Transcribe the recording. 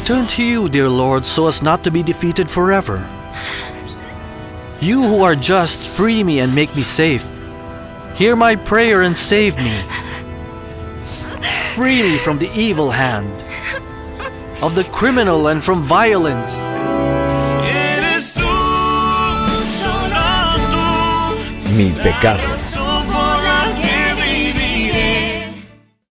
turn to you, dear Lord, so as not to be defeated forever. You who are just, free me and make me safe. Hear my prayer and save me. Free me from the evil hand of the criminal and from violence. Mi Pecado.